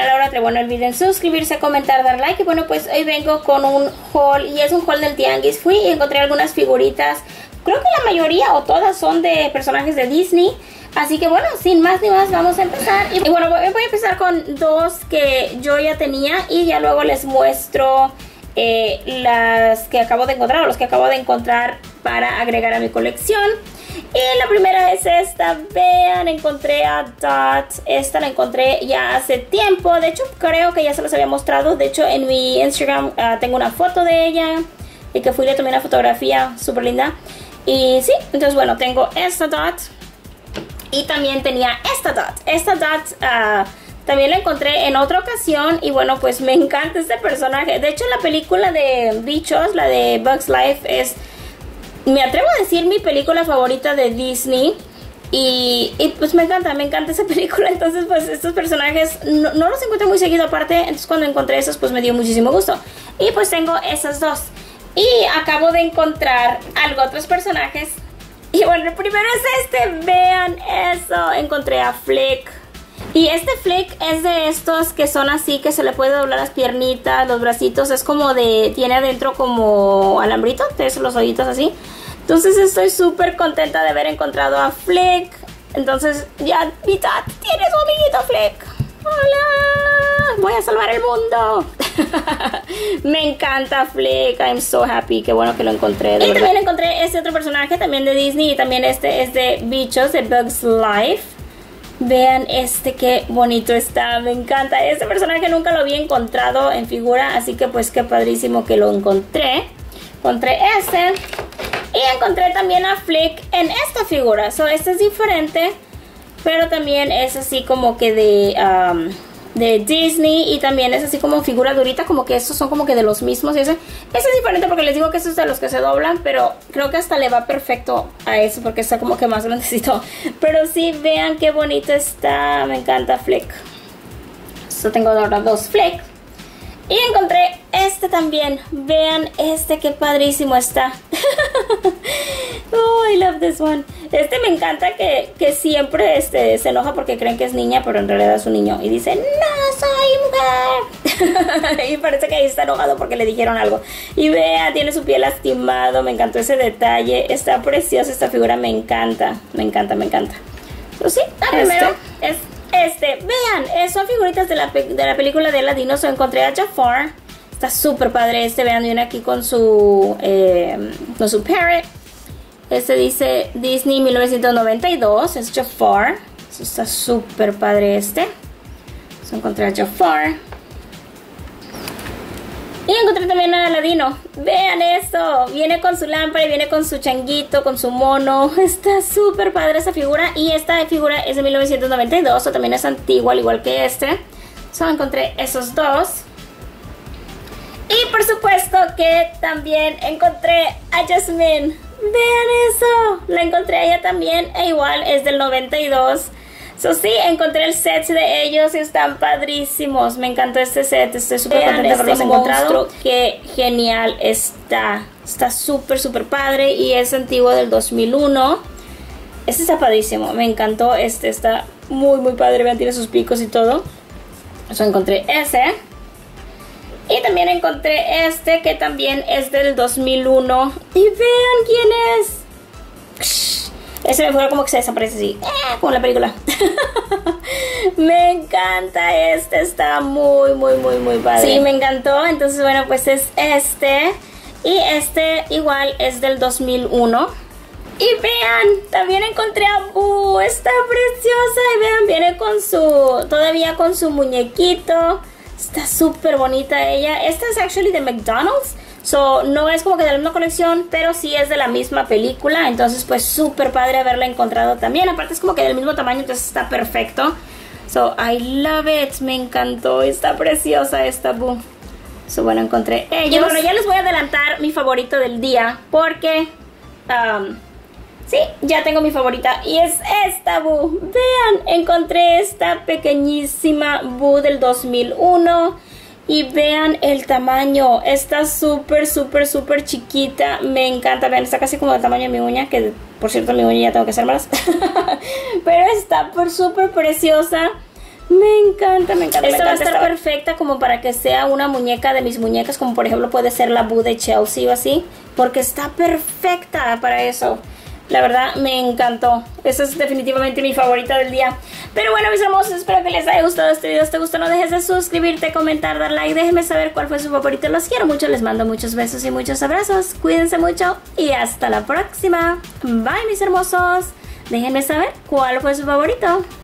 la hora 3. Bueno, no olviden suscribirse, comentar, dar like. Y bueno, pues hoy vengo con un haul, y es un haul del tianguis. Fui y encontré algunas figuritas. Creo que la mayoría o todas son de personajes de Disney. Así que bueno, sin más ni más, vamos a empezar. Y bueno, voy a empezar con dos que yo ya tenía y ya luego les muestro las que acabo de encontrar, o los que acabo de encontrar para agregar a mi colección. Y la primera es esta. Vean, encontré a Dot. Esta la encontré ya hace tiempo. De hecho, creo que ya se los había mostrado. De hecho, en mi Instagram tengo una foto de ella, y que fui y le tomé una fotografía súper linda. Y sí, entonces bueno, tengo esta Dot. Y también tenía esta Dot. Esta Dot también la encontré en otra ocasión. Y bueno, pues me encanta este personaje. De hecho, la película de bichos, la de Bugs Life, es, me atrevo a decir, mi película favorita de Disney. Y pues me encanta esa película. Entonces pues estos personajes no los encuentro muy seguido aparte. Entonces cuando encontré esos pues me dio muchísimo gusto. Y pues tengo esas dos. Y acabo de encontrar otros personajes. Y bueno, el primero es este. Vean eso. Encontré a Flick. Y este Flick es de estos que son así, que se le puede doblar las piernitas, los bracitos. Es como de, tiene adentro como alambrito, entonces los ojitos así. Entonces estoy súper contenta de haber encontrado a Flick. Entonces ya mi Dot tiene su amiguito Flick. ¡Hola! Voy a salvar el mundo. Me encanta Flick. I'm so happy. Qué bueno que lo encontré. Y también encontré este otro personaje también de Disney. Y también este es de bichos, de Bugs Life. Vean este, qué bonito está. Me encanta. Este personaje nunca lo había encontrado en figura, así que pues qué padrísimo que lo encontré. Encontré este. Y encontré también a Flick en esta figura. So, este es diferente, pero también es así como que de Disney. Y también es así como figura durita, como que estos son como que de los mismos. Y ese es diferente porque les digo que estos es de los que se doblan, pero creo que hasta le va perfecto a eso porque está como que más grandecito. Pero sí, vean qué bonito está. Me encanta Flick. So, tengo ahora dos Flick. Y encontré este también. Vean este, qué padrísimo está. Oh, I love this one. Este me encanta que siempre se enoja porque creen que es niña, pero en realidad es un niño. Y dice, no soy mujer. Y parece que ahí está enojado porque le dijeron algo. Y vea, tiene su piel lastimado. Me encantó ese detalle. Está preciosa esta figura, me encanta. Me encanta, me encanta. Pues sí, primero es vean, son figuritas de la película de Ladino. So, encontré a Jafar. Está súper padre vean, viene aquí con su parrot. Este dice Disney 1992, es Jafar. So, está súper padre So, encontré a Jafar. Y encontré también a Aladino. Vean eso. Viene con su lámpara y viene con su changuito, con su mono. Está súper padre esa figura. Y esta figura es de 1992. O también es antigua, al igual que So, encontré esos dos. Y por supuesto que también encontré a Jasmine. Vean eso. La encontré a ella también. E igual es del 92. So, sí, encontré el set de ellos y están padrísimos. Me encantó este set. Estoy súper contenta de haberlos encontrado. Qué genial está. Está súper, súper padre. Y es antiguo, del 2001. Este está padrísimo. Me encantó. Está muy, muy padre. Vean, tiene sus picos y todo. So, encontré ese. Y también encontré este, que también es del 2001. Y vean quién es. Ese me fue como que se desaparece así, como la película. Me encanta está muy, muy, muy, muy padre. Sí, me encantó. Entonces, bueno, pues es este. Y este igual es del 2001. Y vean, también encontré a Boo. Está preciosa. Y vean, viene con todavía con su muñequito. Está súper bonita ella. Esta es actually de McDonald's. So, no es como que de la misma colección, pero sí es de la misma película. Entonces, pues súper padre haberla encontrado también. Aparte es como que del mismo tamaño, entonces está perfecto. So, I love it. Me encantó. Está preciosa esta Boo. So, bueno, encontré ellos. Y bueno, ya les voy a adelantar mi favorito del día. Porque, sí, ya tengo mi favorita. Y es esta Boo. Vean, encontré esta pequeñísima Boo del 2001. Y vean el tamaño. Está súper, súper, súper chiquita. Me encanta. Vean, está casi como del tamaño de mi uña. Que por cierto, mi uña ya tengo que hacer más. Pero está súper preciosa. Me encanta, me encanta. Esta va a me encanta estar perfecta como para que sea una muñeca de mis muñecas, como por ejemplo puede ser la Boo de Chelsea o así, porque está perfecta para eso. La verdad me encantó. Esa es definitivamente mi favorita del día. Pero bueno, mis hermosos, espero que les haya gustado este video. Si te gustó, no dejes de suscribirte, comentar, dar like. Déjenme saber cuál fue su favorito. Los quiero mucho, les mando muchos besos y muchos abrazos. Cuídense mucho y hasta la próxima. Bye, mis hermosos. Déjenme saber cuál fue su favorito.